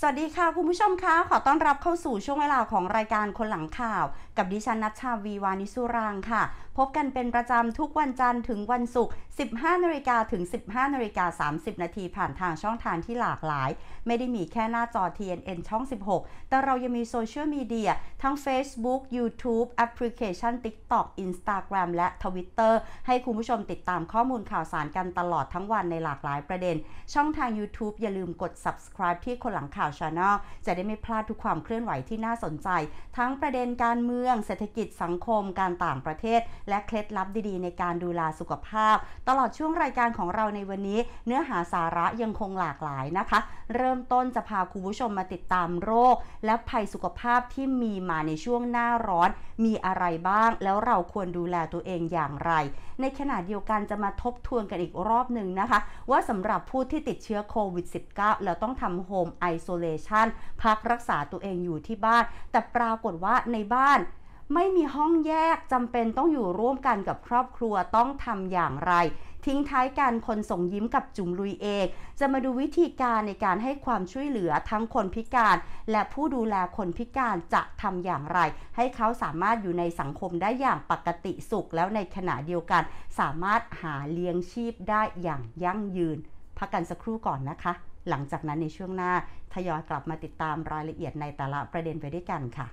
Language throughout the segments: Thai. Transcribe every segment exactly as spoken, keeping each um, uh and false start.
วัสดีค่ะคุณผู้ชมคะขอต้อนรับเข้าสู่ช่วงเวลาของรายการคนหลังข่าวกับดิฉันณัชชาวีวานิสุรางค์ค่ะพบกันเป็นประจำทุกวันจันทร์ถึงวันศุกร์ สิบห้านาฬิกา ถึง สิบห้านาฬิกาสามสิบ นาทีผ่านทางช่องทางที่หลากหลายไม่ได้มีแค่หน้าจอ ที เอ็น เอ็น ช่อง สิบหก แต่เรายังมีโซเชียลมีเดียทั้ง Facebook YouTube แอปพลิเคชัน TikTok Instagram และ Twitter ให้คุณผู้ชมติดตามข้อมูลข่าวสารกันตลอดทั้งวันในหลากหลายประเด็นช่องทาง YouTube อย่าลืมกด Subscribe ที่คนหลังข่าว Channel จะได้ไม่พลาดทุกความเคลื่อนไหวที่น่าสนใจทั้งประเด็นการเมืองเศรษฐกิจสังคมการต่างประเทศและเคล็ดลับดีๆในการดูแลสุขภาพตลอดช่วงรายการของเราในวันนี้เนื้อหาสาระยังคงหลากหลายนะคะเริ่มต้นจะพาคุณผู้ชมมาติดตามโรคและภัยสุขภาพที่มีมาในช่วงหน้าร้อนมีอะไรบ้างแล้วเราควรดูแลตัวเองอย่างไรในขณะเดียวกันจะมาทบทวนกันอีกรอบหนึ่งนะคะว่าสำหรับผู้ที่ติดเชื้อโควิด สิบเก้า แล้วต้องทำโฮมไอโซเลชันพักรักษาตัวเองอยู่ที่บ้านแต่ปรากฏว่าในบ้านไม่มีห้องแยกจำเป็นต้องอยู่ร่วมกันกับครอบครัวต้องทำอย่างไรทิ้งท้ายการคนส่งยิ้มกับจุ๋มลุยเองจะมาดูวิธีการในการให้ความช่วยเหลือทั้งคนพิการและผู้ดูแลคนพิการจะทำอย่างไรให้เขาสามารถอยู่ในสังคมได้อย่างปกติสุขแล้วในขณะเดียวกันสามารถหาเลี้ยงชีพได้อย่างยั่งยืนพักกันสักครู่ก่อนนะคะหลังจากนั้นในช่วงหน้าทยอยกลับมาติดตามรายละเอียดในแต่ละประเด็นไปด้วยกันค่ะ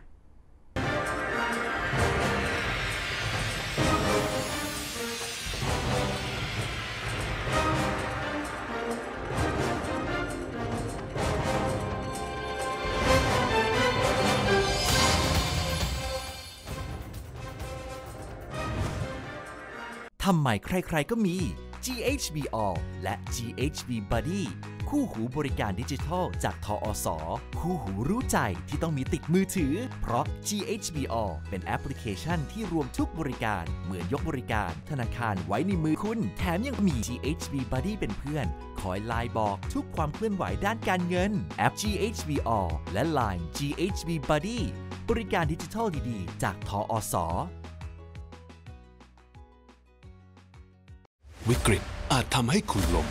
ทำไมใครๆก็มี จี เอช บี All และ จี เอช บี Buddy คู่หูบริการดิจิทัลจากทอส.คู่หูรู้ใจที่ต้องมีติดมือถือเพราะ จี เอช บี All เป็นแอปพลิเคชันที่รวมทุกบริการเหมือนยกบริการธนาคารไว้ในมือคุณแถมยังมี จี เอช บี Buddy เป็นเพื่อนคอยไลน์บอกทุกความเคลื่อนไหวด้านการเงินแอป จี เอช บี All และ ไลน์ จี เอช บี Buddy บริการดิจิทัลดีๆจากทอส. วิกฤตอาจทำให้คุณล้ม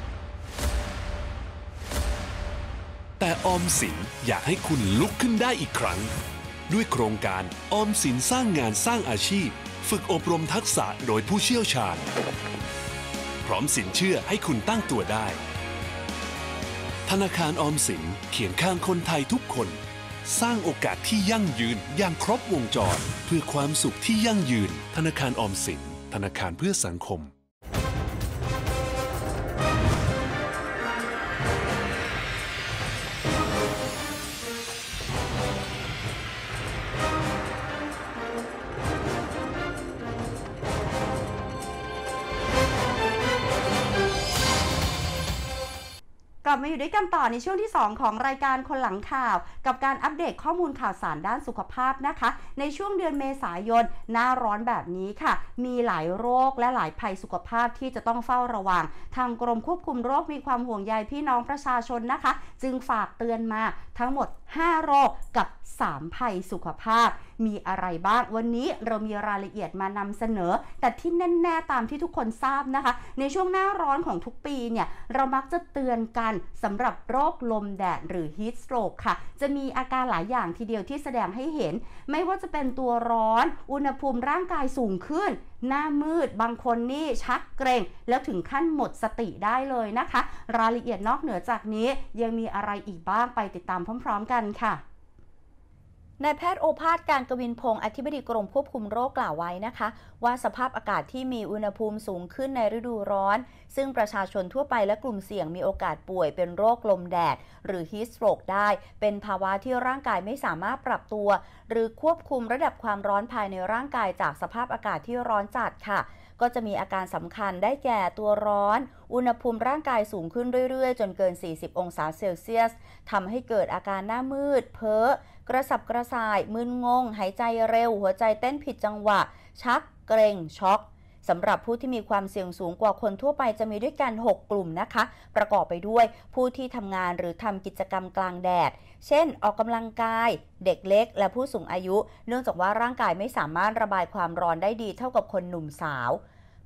แต่ออมสินอยากให้คุณลุกขึ้นได้อีกครั้งด้วยโครงการออมสินสร้างงานสร้างอาชีพฝึกอบรมทักษะโดยผู้เชี่ยวชาญพร้อมสินเชื่อให้คุณตั้งตัวได้ธนาคารออมสินเคียงข้างคนไทยทุกคนสร้างโอกาสที่ยั่งยืนอย่างครบวงจรเพื่อความสุขที่ยั่งยืนธนาคารออมสินธนาคารเพื่อสังคมกลับมาอยู่ด้วยกันต่อในช่วงที่สองของรายการคนหลังข่าวกับการอัปเดตข้อมูลข่าวสารด้านสุขภาพนะคะในช่วงเดือนเมษายนหน้าร้อนแบบนี้ค่ะมีหลายโรคและหลายภัยสุขภาพที่จะต้องเฝ้าระวังทางกรมควบคุมโรคมีความห่วงใยพี่น้องประชาชนนะคะจึงฝากเตือนมาทั้งหมดห้าโรคกับสามภัยสุขภาพมีอะไรบ้างวันนี้เรามีรายละเอียดมานำเสนอแต่ที่แน่ๆตามที่ทุกคนทราบนะคะในช่วงหน้าร้อนของทุกปีเนี่ยเรามักจะเตือนกันสำหรับโรคลมแดดหรือ Heat Stroke ค่ะจะมีอาการหลายอย่างทีเดียวที่แสดงให้เห็นไม่ว่าจะเป็นตัวร้อนอุณหภูมิร่างกายสูงขึ้นหน้ามืดบางคนนี่ชักเกร็งแล้วถึงขั้นหมดสติได้เลยนะคะรายละเอียดนอกเหนือจากนี้ยังมีอะไรอีกบ้างไปติดตามพร้อมๆกันค่ะนายแพทย์โอภาสการกวินพงศ์อธิบดีกรมควบคุมโรคกล่าวไว้นะคะว่าสภาพอากาศที่มีอุณหภูมิสูงขึ้นในฤดูร้อนซึ่งประชาชนทั่วไปและกลุ่มเสี่ยงมีโอกาสป่วยเป็นโรคลมแดดหรือ Heat Stroke ได้เป็นภาวะที่ร่างกายไม่สามารถปรับตัวหรือควบคุมระดับความร้อนภายในร่างกายจากสภาพอากาศที่ร้อนจัดค่ะก็จะมีอาการสำคัญได้แก่ตัวร้อนอุณหภูมิร่างกายสูงขึ้นเรื่อยๆจนเกินสี่สิบองศาเซลเซียสทำให้เกิดอาการหน้ามืดเพ้อกระสับกระส่ายมึนงงหายใจเร็วหัวใจเต้นผิดจังหวะชักเกร็งช็อกสำหรับผู้ที่มีความเสี่ยงสูงกว่าคนทั่วไปจะมีด้วยกันหกกลุ่มนะคะประกอบไปด้วยผู้ที่ทำงานหรือทำกิจกรรมกลางแดดเช่นออกกำลังกายเด็กเล็กและผู้สูงอายุเนื่องจากว่าร่างกายไม่สามารถระบายความร้อนได้ดีเท่ากับคนหนุ่มสาว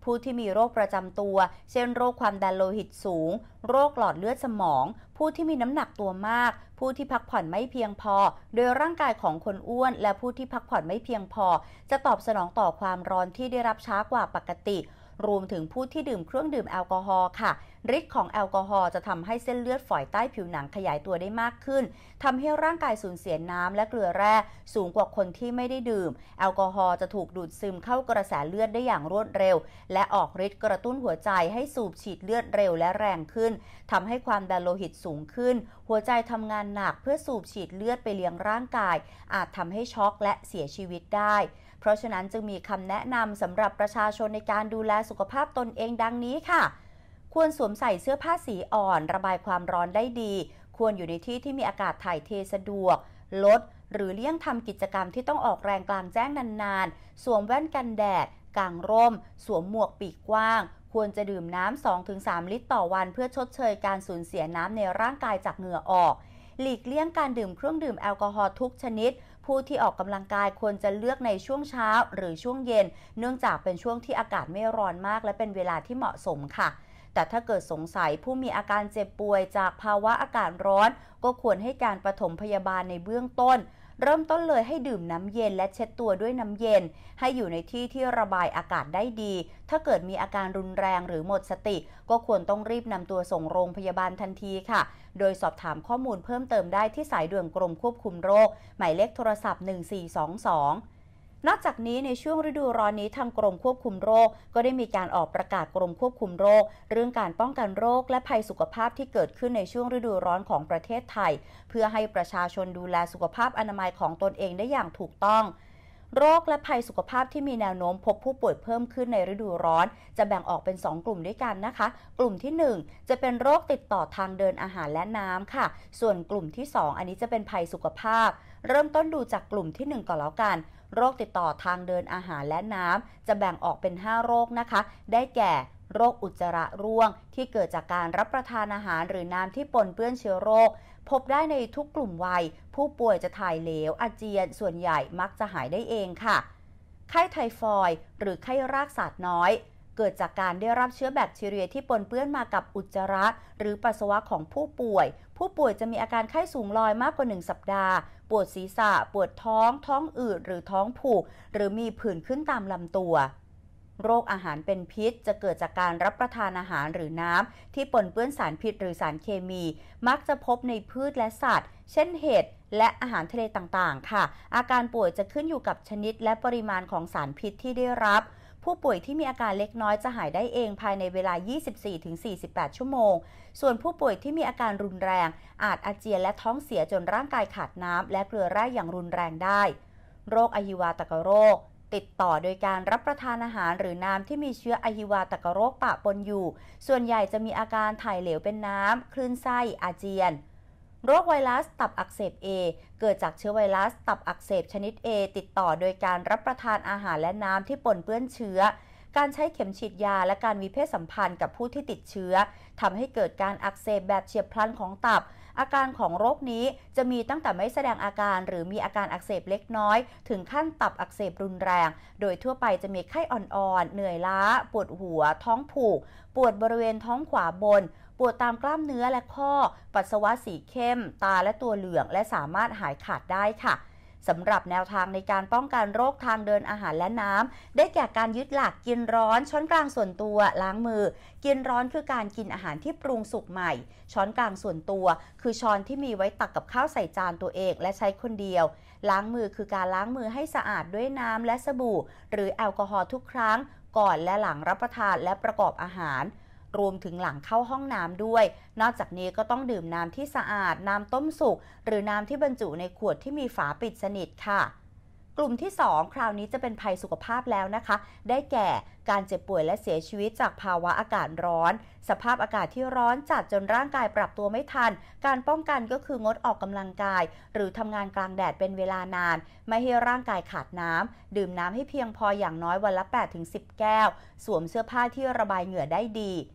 ผู้ที่มีโรคประจำตัวเช่นโรคความดันโลหิตสูงโรคหลอดเลือดสมองผู้ที่มีน้ำหนักตัวมากผู้ที่พักผ่อนไม่เพียงพอโดยร่างกายของคนอ้วนและผู้ที่พักผ่อนไม่เพียงพอจะตอบสนองต่อความร้อนที่ได้รับช้ากว่าปกติรวมถึงผู้ที่ดื่มเครื่องดื่มแอลกอฮอล์ค่ะฤทธิ์ของแอลกอฮอล์จะทำให้เส้นเลือดฝอยใต้ผิวหนังขยายตัวได้มากขึ้นทำให้ร่างกายสูญเสียน้ำและเกลือแร่สูงกว่าคนที่ไม่ได้ดื่มแอลกอฮอล์จะถูกดูดซึมเข้ากระแสเลือดได้อย่างรวดเร็วและออกฤทธิ์กระตุ้นหัวใจให้สูบฉีดเลือดเร็วและแรงขึ้นทำให้ความดันโลหิตสูงขึ้นหัวใจทำงานหนักเพื่อสูบฉีดเลือดไปเลี้ยงร่างกายอาจทำให้ช็อกและเสียชีวิตได้เพราะฉะนั้นจึงมีคำแนะนำสำหรับประชาชนในการดูแลสุขภาพตนเองดังนี้ค่ะควรสวมใส่เสื้อผ้าสีอ่อนระบายความร้อนได้ดีควรอยู่ในที่ที่มีอากาศถ่ายเทสะดวกลดหรือเลี่ยงทำกิจกรรมที่ต้องออกแรงกลางแจ้งนานๆสวมแว่นกันแดดกางร่มสวมหมวกปีกกว้างควรจะดื่มน้ำ สองถึงสาม ลิตรต่อวันเพื่อชดเชยการสูญเสียน้ำในร่างกายจากเหงื่อออกหลีกเลี่ยงการดื่มเครื่องดื่มแอลกอฮอล์ทุกชนิดผู้ที่ออกกำลังกายควรจะเลือกในช่วงเช้าหรือช่วงเย็นเนื่องจากเป็นช่วงที่อากาศไม่ร้อนมากและเป็นเวลาที่เหมาะสมค่ะแต่ถ้าเกิดสงสัยผู้มีอาการเจ็บป่วยจากภาวะอากาศร้อนก็ควรให้การปฐมพยาบาลในเบื้องต้นเริ่มต้นเลยให้ดื่มน้ำเย็นและเช็ดตัวด้วยน้ำเย็นให้อยู่ในที่ที่ระบายอากาศได้ดีถ้าเกิดมีอาการรุนแรงหรือหมดสติก็ควรต้องรีบนำตัวส่งโรงพยาบาลทันทีค่ะโดยสอบถามข้อมูลเพิ่มเติมได้ที่สายด่วนกรมควบคุมโรคหมายเลขโทรศัพท์หนึ่งสี่สองสองนอกจากนี้ในช่วงฤดูร้อนนี้ทางกรมควบคุมโรคก็ได้มีการออกประกาศกรมควบคุมโรคเรื่องการป้องกันโรคและภัยสุขภาพที่เกิดขึ้นในช่วงฤดูร้อนของประเทศไทยเพื่อให้ประชาชนดูแลสุขภาพอนามัยของตนเองได้อย่างถูกต้องโรคและภัยสุขภาพที่มีแนวโน้มพบผู้ป่วยเพิ่มขึ้นในฤดูร้อนจะแบ่งออกเป็นสองกลุ่มด้วยกันนะคะกลุ่มที่หนึ่งจะเป็นโรคติดต่อทางเดินอาหารและน้ำค่ะส่วนกลุ่มที่สองอันนี้จะเป็นภัยสุขภาพเริ่มต้นดูจากกลุ่มที่หนึ่งก่อนแล้วกันโรคติดต่อทางเดินอาหารและน้ำจะแบ่งออกเป็นห้าโรคนะคะได้แก่โรคอุจจาระร่วงที่เกิดจากการรับประทานอาหารหรือน้ำที่ปนเปื้อนเชื้อโรคพบได้ในทุกกลุ่มวัยผู้ป่วยจะถ่ายเหลวอาเจียนส่วนใหญ่มักจะหายได้เองค่ะไข้ไทฟอยด์หรือไข้รากศาสตร์น้อยเกิดจากการได้รับเชื้อแบคทีเรียที่ปนเปื้อนมากับอุจจาระหรือปัสสาวะของผู้ป่วยผู้ป่วยจะมีอาการไข้สูงลอยมากกว่าหนึ่งสัปดาห์ปวดศีรษะปวดท้องท้องอืดหรือท้องผูกหรือมีผื่นขึ้นตามลำตัวโรคอาหารเป็นพิษจะเกิดจากการรับประทานอาหารหรือน้ำที่ปนเปื้อนสารพิษหรือสารเคมีมักจะพบในพืชและสัตว์เช่นเห็ดและอาหารทะเลต่างๆค่ะอาการป่วยจะขึ้นอยู่กับชนิดและปริมาณของสารพิษที่ได้รับผู้ป่วยที่มีอาการเล็กน้อยจะหายได้เองภายในเวลา ยี่สิบสี่ถึงสี่สิบแปด ชั่วโมงส่วนผู้ป่วยที่มีอาการรุนแรงอาจอาเจียนและท้องเสียจนร่างกายขาดน้ำและเกลือแร่อย่างรุนแรงได้โรคอหิวาตกโรคติดต่อโดยการรับประทานอาหารหรือน้ำที่มีเชื้ออหิวาตกโรคปะปนอยู่ส่วนใหญ่จะมีอาการถ่ายเหลวเป็นน้ำคลื่นไส้อาเจียนโรคไวรัสตับอักเสบ A เกิดจากเชื้อไวรัสตับอักเสบชนิด A ติดต่อโดยการรับประทานอาหารและน้ำที่ปนเปื้อนเชื้อการใช้เข็มฉีดยาและการมีเพศสัมพันธ์กับผู้ที่ติดเชื้อทำให้เกิดการอักเสบแบบเฉียบพลันของตับอาการของโรคนี้จะมีตั้งแต่ไม่แสดงอาการหรือมีอาการอักเสบเล็กน้อยถึงขั้นตับอักเสบรุนแรงโดยทั่วไปจะมีไข้อ่อนๆเหนื่อยล้าปวดหัวท้องผูกปวดบริเวณท้องขวาบนปวดตามกล้ามเนื้อและข้อปัสสาวะสีเข้มตาและตัวเหลืองและสามารถหายขาดได้ค่ะสำหรับแนวทางในการป้องกันโรคทางเดินอาหารและน้ำได้แก่การยึดหลักกินร้อนช้อนกลางส่วนตัวล้างมือกินร้อนคือการกินอาหารที่ปรุงสุกใหม่ช้อนกลางส่วนตัวคือช้อนที่มีไว้ตักกับข้าวใส่จานตัวเองและใช้คนเดียวล้างมือคือการล้างมือให้สะอาดด้วยน้ำและสบู่หรือแอลกอฮอล์ทุกครั้งก่อนและหลังรับประทานและประกอบอาหารรวมถึงหลังเข้าห้องน้ำด้วยนอกจากนี้ก็ต้องดื่มน้ำที่สะอาดน้ำต้มสุกหรือน้ำที่บรรจุในขวดที่มีฝาปิดสนิทค่ะกลุ่มที่สองคราวนี้จะเป็นภัยสุขภาพแล้วนะคะได้แก่การเจ็บป่วยและเสียชีวิตจากภาวะอากาศร้อนสภาพอากาศที่ร้อนจัดจนร่างกายปรับตัวไม่ทันการป้องกันก็คืองดออกกำลังกายหรือทำงานกลางแดดเป็นเวลานานไม่ให้ร่างกายขาดน้ำดื่มน้ำให้เพียงพออย่างน้อยวันละ แปดถึงสิบ แก้วสวมเสื้อผ้าที่ระบายเหงื่อได้ดี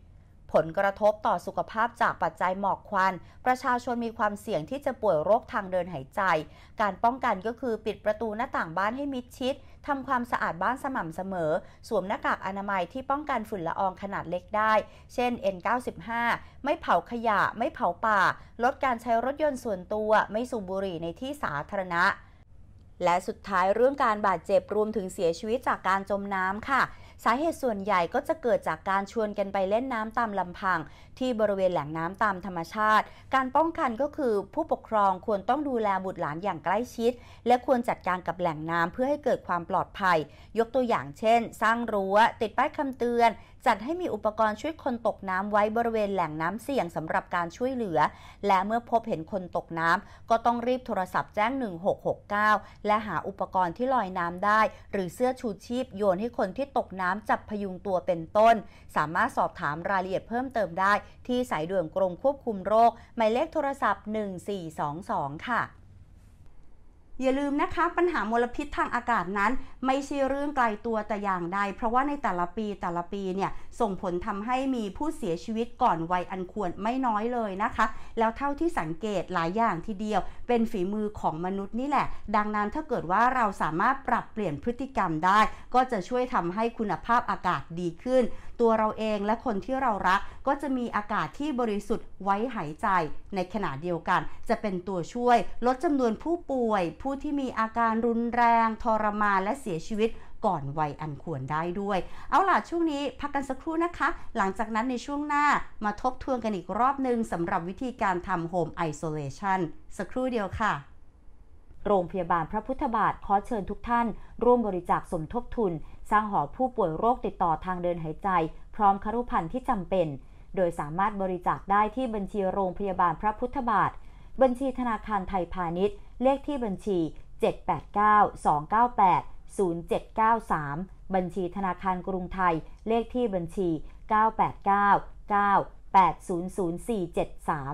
ผลกระทบต่อสุขภาพจากปัจจัยหมอกควันประชาชนมีความเสี่ยงที่จะป่วยโรคทางเดินหายใจการป้องกันก็คือปิดประตูหน้าต่างบ้านให้มิดชิดทำความสะอาดบ้านสม่ำเสมอสวมหน้ากากอนามัยที่ป้องกันฝุ่นละอองขนาดเล็กได้เช่น เอ็น เก้าสิบห้า ไม่เผาขยะไม่เผาป่าลดการใช้รถยนต์ส่วนตัวไม่สูบบุหรี่ในที่สาธารณะและสุดท้ายเรื่องการบาดเจ็บรวมถึงเสียชีวิตจากการจมน้ำค่ะสาเหตุส่วนใหญ่ก็จะเกิดจากการชวนกันไปเล่นน้ำตามลำพังที่บริเวณแหล่งน้ำตามธรรมชาติการป้องกันก็คือผู้ปกครองควรต้องดูแลบุตรหลานอย่างใกล้ชิดและควรจัดการกับแหล่งน้ำเพื่อให้เกิดความปลอดภัยยกตัวอย่างเช่นสร้างรั้วติดป้ายคำเตือนจัดให้มีอุปกรณ์ช่วยคนตกน้ำไว้บริเวณแหล่งน้ำเสี่ยงสำหรับการช่วยเหลือและเมื่อพบเห็นคนตกน้ำก็ต้องรีบโทรศัพท์แจ้งหนึ่งหกหกเก้าและหาอุปกรณ์ที่ลอยน้ำได้หรือเสื้อชูชีพโยนให้คนที่ตกน้ำจับพยุงตัวเป็นต้นสามารถสอบถามรายละเอียดเพิ่มเติมได้ที่สายด่วนกรมควบคุมโรคหมายเลขโทรศัพท์หนึ่งสี่สองสองค่ะอย่าลืมนะคะปัญหามลพิษทางอากาศนั้นไม่ใช่เรื่องไกลตัวแต่อย่างใดเพราะว่าในแต่ละปีแต่ละปีเนี่ยส่งผลทำให้มีผู้เสียชีวิตก่อนวัยอันควรไม่น้อยเลยนะคะแล้วเท่าที่สังเกตหลายอย่างทีเดียวเป็นฝีมือของมนุษย์นี่แหละดังนั้นถ้าเกิดว่าเราสามารถปรับเปลี่ยนพฤติกรรมได้ก็จะช่วยทำให้คุณภาพอากาศดีขึ้นตัวเราเองและคนที่เรารักก็จะมีอากาศที่บริสุทธิ์ไว้หายใจในขณะเดียวกันจะเป็นตัวช่วยลดจำนวนผู้ป่วยผู้ที่มีอาการรุนแรงทรมานและเสียชีวิตก่อนวัยอันควรได้ด้วยเอาล่ะช่วงนี้พักกันสักครู่นะคะหลังจากนั้นในช่วงหน้ามาทบทวนกันอีกรอบนึงสำหรับวิธีการทำ Home Isolation สักครู่เดียวค่ะโรงพยาบาลพระพุทธบาทขอเชิญทุกท่านร่วมบริจาคสมทบทุนสร้างหอผู้ป่วยโรคติดต่อทางเดินหายใจพร้อมครุภัณฑ์ที่จำเป็นโดยสามารถบริจาคได้ที่บัญชีโรงพยาบาลพระพุทธบาทบัญชีธนาคารไทยพาณิชย์เลขที่บัญชีเจ็ด แปด เก้า สอง เก้า แปด ศูนย์ เจ็ด เก้า สามบัญชีธนาคารกรุงไทยเลขที่บัญชีเก้า แปด เก้า เก้า แปด ศูนย์ ศูนย์ สี่ เจ็ด สาม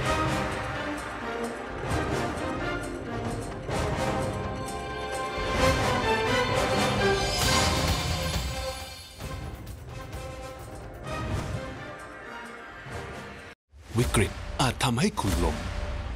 วิกฤตอาจทำให้คุณล้ม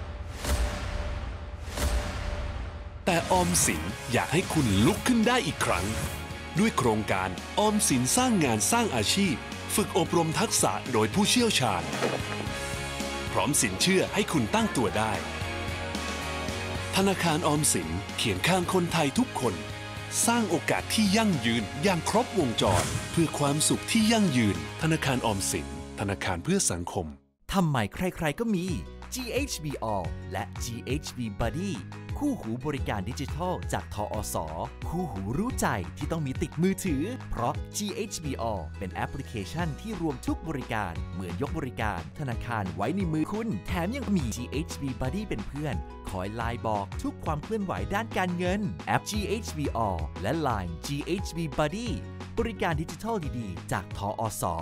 แต่ออมสินอยากให้คุณลุกขึ้นได้อีกครั้งด้วยโครงการออมสินสร้างงานสร้างอาชีพฝึกอบรมทักษะโดยผู้เชี่ยวชาญพร้อมสินเชื่อให้คุณตั้งตัวได้ธนาคารออมสินเคียงข้างคนไทยทุกคนสร้างโอกาสที่ยั่งยืนอย่างครบวงจรเพื่อความสุขที่ยั่งยืนธนาคารออมสินธนาคารเพื่อสังคมทำไมใครๆก็มี จี เอช บี All และ จี เอช บี Buddy คู่หูบริการดิจิทัลจากทอส.คู่หูรู้ใจที่ต้องมีติดมือถือเพราะ จี เอช บี All เป็นแอปพลิเคชันที่รวมทุกบริการเหมือนยกบริการธนาคารไว้ในมือคุณแถมยังมี จี เอช บี Buddy เป็นเพื่อนคอยไลน์บอกทุกความเคลื่อนไหวด้านการเงินแอป จี เอช บี All และ ไลน์ จี เอช บี Buddy บริการดิจิทัลดีๆจากทอส.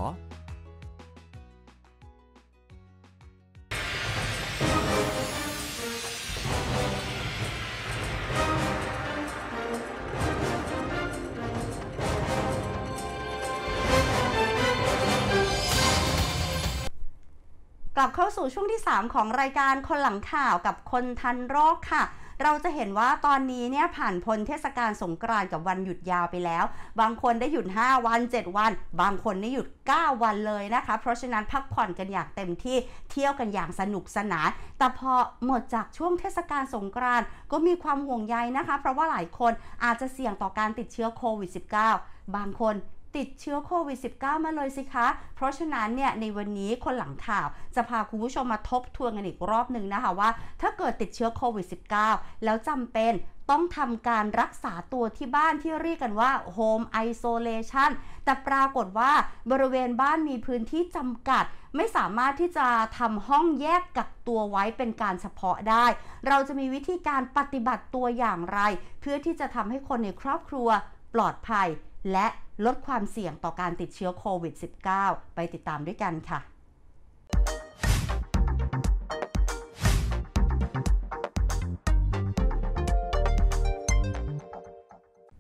กลับเข้าสู่ช่วงที่สามของรายการคนหลังข่าวกับคนทันโรคค่ะเราจะเห็นว่าตอนนี้เนี่ยผ่านพ้นเทศกาลสงกรานต์กับวันหยุดยาวไปแล้วบางคนได้หยุดห้าวันเจ็ดวันบางคนได้หยุดเก้าวันเลยนะคะเพราะฉะนั้นพักผ่อนกันอย่างเต็มที่เที่ยวกันอย่างสนุกสนานแต่พอหมดจากช่วงเทศกาลสงกรานต์ก็มีความห่วงใยนะคะเพราะว่าหลายคนอาจจะเสี่ยงต่อการติดเชื้อโควิด สิบเก้า บางคนติดเชื้อโควิด สิบเก้า มาเลยสิคะเพราะฉะนั้นเนี่ยในวันนี้คนหลังข่าวจะพาคุณผู้ชมมาทบทวนกันอีกรอบหนึ่งนะคะว่าถ้าเกิดติดเชื้อโควิด สิบเก้า แล้วจำเป็นต้องทำการรักษาตัวที่บ้านที่เรียกกันว่า Home Isolation แต่ปรากฏว่าบริเวณบ้านมีพื้นที่จำกัดไม่สามารถที่จะทำห้องแยกกักตัวไว้เป็นการเฉพาะได้เราจะมีวิธีการปฏิบัติตัวอย่างไรเพื่อที่จะทำให้คนในครอบครัวปลอดภัยและลดความเสี่ยงต่อการติดเชื้อโควิด สิบเก้า ไปติดตามด้วยกันค่ะป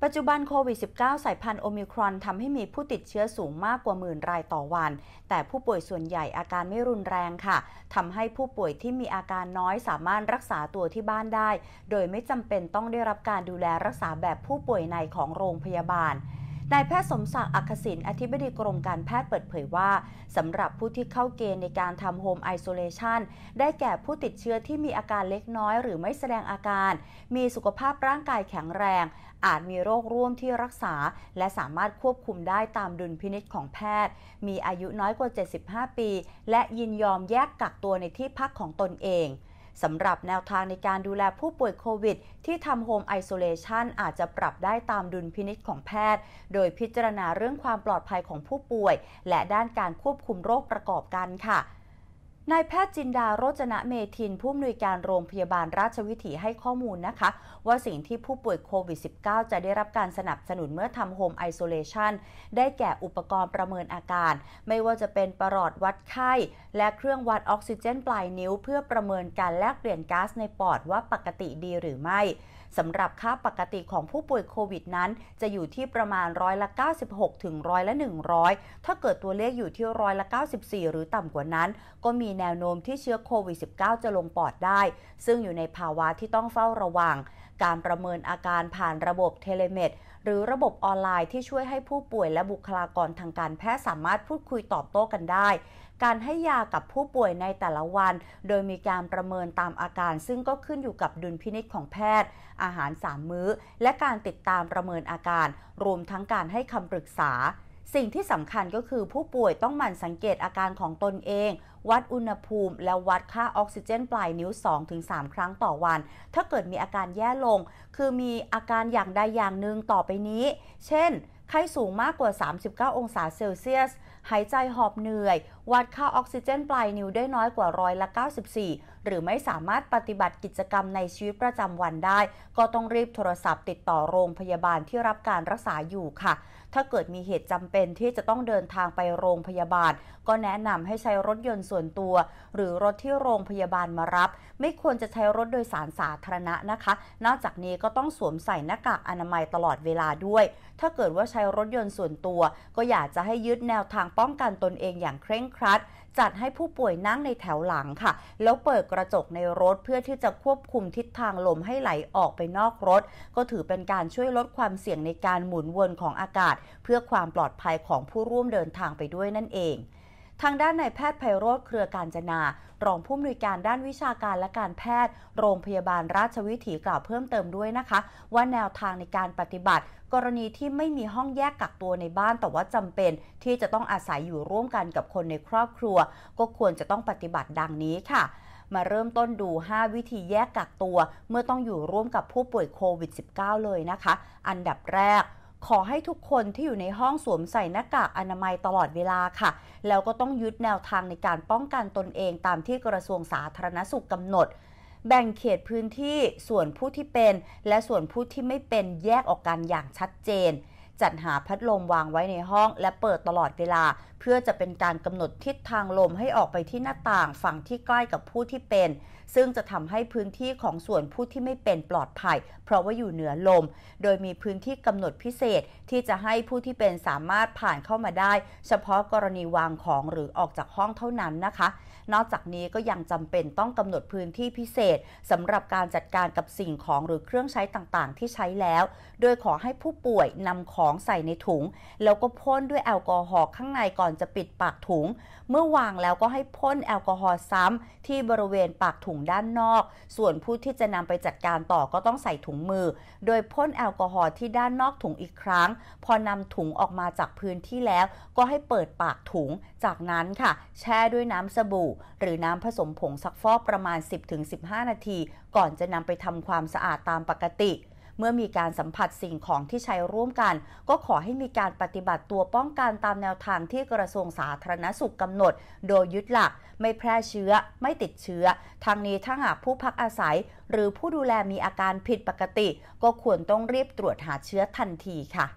ปัจจุบันโควิด สิบเก้า สายพันธุ์โอมิครอนทำให้มีผู้ติดเชื้อสูงมากกว่าหมื่นรายต่อวันแต่ผู้ป่วยส่วนใหญ่อาการไม่รุนแรงค่ะทำให้ผู้ป่วยที่มีอาการน้อยสามารถรักษาตัวที่บ้านได้โดยไม่จำเป็นต้องได้รับการดูแลรักษาแบบผู้ป่วยในของโรงพยาบาลนายแพทย์สมศักดิ์อัคคศิลป์อธิบดีกรมการแพทย์เปิดเผยว่าสำหรับผู้ที่เข้าเกณฑ์ในการทำโฮมไอโซเลชันได้แก่ผู้ติดเชื้อที่มีอาการเล็กน้อยหรือไม่แสดงอาการมีสุขภาพร่างกายแข็งแรงอาจมีโรคร่วมที่รักษาและสามารถควบคุมได้ตามดุลพินิจของแพทย์มีอายุน้อยกว่าเจ็ดสิบห้าปีและยินยอมแยกกักตัวในที่พักของตนเองสำหรับแนวทางในการดูแลผู้ป่วยโควิดที่ทำโฮมไอโซเลชันอาจจะปรับได้ตามดุลพินิจของแพทย์โดยพิจารณาเรื่องความปลอดภัยของผู้ป่วยและด้านการควบคุมโรคประกอบกันค่ะนายแพทย์จินดาโรจนะเมธินผู้อำนวยการโรงพยาบาลราชวิถีให้ข้อมูลนะคะว่าสิ่งที่ผู้ป่วยโควิด สิบเก้า จะได้รับการสนับสนุนเมื่อทำโฮมไอโซเลชันได้แก่อุปกรณ์ประเมินอาการไม่ว่าจะเป็นประหลอดวัดไข้และเครื่องวัดออกซิเจนปลายนิ้วเพื่อประเมินการแลกเปลี่ยนก๊าซในปอดว่าปกติดีหรือไม่สำหรับค่าปกติของผู้ป่วยโควิดนั้นจะอยู่ที่ประมาณร้อยละเก้าสิบหกถึงร้อยละหนึ่งร้อยถ้าเกิดตัวเลขอยู่ที่ร้อยละเก้าสิบสี่หรือต่ำกว่านั้นก็มีแนวโน้มที่เชื้อโควิด สิบเก้า จะลงปอดได้ซึ่งอยู่ในภาวะที่ต้องเฝ้าระวังการประเมินอาการผ่านระบบเทเลเมดหรือระบบออนไลน์ที่ช่วยให้ผู้ป่วยและบุคลากรทางการแพทย์สามารถพูดคุยตอบโต้กันได้การให้ยากับผู้ป่วยในแต่ละวันโดยมีการประเมินตามอาการซึ่งก็ขึ้นอยู่กับดุลพินิจของแพทย์อาหารสามมื้อและการติดตามประเมินอาการรวมทั้งการให้คำปรึกษาสิ่งที่สำคัญก็คือผู้ป่วยต้องหมั่นสังเกตอาการของตนเองวัดอุณหภูมิและวัดค่าออกซิเจนปลายนิ้ว สองถึงสาม ครั้งต่อวันถ้าเกิดมีอาการแย่ลงคือมีอาการอย่างใดอย่างหนึ่งต่อไปนี้เช่นไข้สูงมากกว่าสามสิบเก้าองศาเซลเซียสหายใจหอบเหนื่อยวัดค่าออกซิเจนปลายนิ้วได้น้อยกว่าร้อยละเก้าสิบสี่หรือไม่สามารถปฏิบัติกิจกรรมในชีวิตประจำวันได้ก็ต้องรีบโทรศัพท์ติดต่อโรงพยาบาลที่รับการรักษาอยู่ค่ะถ้าเกิดมีเหตุจำเป็นที่จะต้องเดินทางไปโรงพยาบาลก็แนะนำให้ใช้รถยนต์ส่วนตัวหรือรถที่โรงพยาบาลมารับไม่ควรจะใช้รถโดยสารสาธารณะนะคะนอกจากนี้ก็ต้องสวมใส่หน้ากากอนามัยตลอดเวลาด้วยถ้าเกิดว่าใช้รถยนต์ส่วนตัวก็อยากจะให้ยึดแนวทางป้องกันตนเองอย่างเคร่งครัดจัดให้ผู้ป่วยนั่งในแถวหลังค่ะแล้วเปิดกระจกในรถเพื่อที่จะควบคุมทิศทางลมให้ไหลออกไปนอกรถก็ถือเป็นการช่วยลดความเสี่ยงในการหมุนวนของอากาศเพื่อความปลอดภัยของผู้ร่วมเดินทางไปด้วยนั่นเองทางด้านนายแพทย์ไพโรจน์เครือกาญจนารองผู้อำนวยการด้านวิชาการและการแพทย์โรงพยาบาลราชวิถีกล่าวเพิ่มเติมด้วยนะคะว่าแนวทางในการปฏิบัติกรณีที่ไม่มีห้องแยกกักตัวในบ้านแต่ว่าจำเป็นที่จะต้องอาศัยอยู่ร่วมกันกับคนในครอบครัวก็ควรจะต้องปฏิบัติดังนี้ค่ะมาเริ่มต้นดูห้าวิธีแยกกักตัวเมื่อต้องอยู่ร่วมกับผู้ป่วยโควิด สิบเก้า เลยนะคะอันดับแรกขอให้ทุกคนที่อยู่ในห้องสวมใส่หน้ากากอนามัยตลอดเวลาค่ะแล้วก็ต้องยึดแนวทางในการป้องกันตนเองตามที่กระทรวงสาธารณสุขกำหนดแบ่งเขตพื้นที่ส่วนผู้ที่เป็นและส่วนผู้ที่ไม่เป็นแยกออกกันอย่างชัดเจนจัดหาพัดลมวางไว้ในห้องและเปิดตลอดเวลาเพื่อจะเป็นการกำหนดทิศทางลมให้ออกไปที่หน้าต่างฝั่งที่ใกล้กับผู้ที่เป็นซึ่งจะทำให้พื้นที่ของส่วนผู้ที่ไม่เป็นปลอดภัยเพราะว่าอยู่เหนือลมโดยมีพื้นที่กำหนดพิเศษที่จะให้ผู้ที่เป็นสามารถผ่านเข้ามาได้เฉพาะกรณีวางของหรือออกจากห้องเท่านั้นนะคะนอกจากนี้ก็ยังจำเป็นต้องกำหนดพื้นที่พิเศษสำหรับการจัดการกับสิ่งของหรือเครื่องใช้ต่างๆที่ใช้แล้วโดยขอให้ผู้ป่วยนำของใส่ในถุงแล้วก็พ่นด้วยแอลกอฮอล์ข้างในก่อนจะปิดปากถุงเมื่อวางแล้วก็ให้พ่นแอลกอฮอล์ซ้ำที่บริเวณปากถุงด้านนอกส่วนผู้ที่จะนำไปจัดการต่อก็ต้องใส่ถุงมือโดยพ่นแอลกอฮอล์ที่ด้านนอกถุงอีกครั้งพอนำถุงออกมาจากพื้นที่แล้วก็ให้เปิดปากถุงจากนั้นค่ะแช่ด้วยน้ำสบู่หรือน้ำผสมผงซักฟอกประมาณ สิบถึงสิบห้า นาทีก่อนจะนำไปทำความสะอาดตามปกติเมื่อมีการสัมผัสสิ่งของที่ใช้ร่วมกันก็ขอให้มีการปฏิบัติตัวป้องกันตามแนวทางที่กระทรวงสาธารณสุขกำหนดโดยยึดหลักไม่แพร่เชื้อไม่ติดเชื้อทางนี้ถ้าหากผู้พักอาศัยหรือผู้ดูแลมีอาการผิดปกติก็ควรต้องรีบตรวจหาเชื้อทันทีค่ะ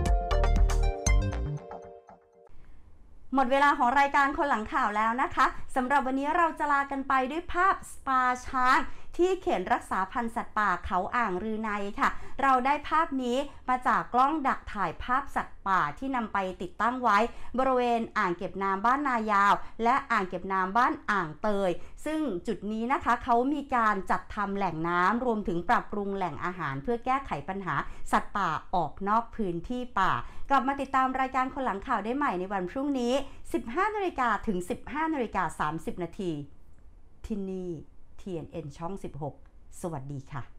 หมดเวลาของรายการคนหลังข่าวแล้วนะคะสำหรับวันนี้เราจะลากันไปด้วยภาพสปาช้างที่เขตรักษาพันธุ์สัตว์ป่าเขาอ่างรือในค่ะเราได้ภาพนี้มาจากกล้องดักถ่ายภาพสัตว์ป่าที่นำไปติดตั้งไว้บริเวณอ่างเก็บน้ำบ้านนายาวและอ่างเก็บน้ำบ้านอ่างเตยซึ่งจุดนี้นะคะเขามีการจัดทำแหล่งน้ำรวมถึงปรับปรุงแหล่งอาหารเพื่อแก้ไขปัญหาสัตว์ป่าออกนอกพื้นที่ป่ากลับมาติดตามรายการคนหลังข่าวได้ใหม่ในวันพรุ่งนี้ สิบห้านาฬิกา ถึง สิบห้านาฬิกาสามสิบนาทีที่นี่ ที เอ็น เอ็น ช่อง สิบหก สวัสดีค่ะ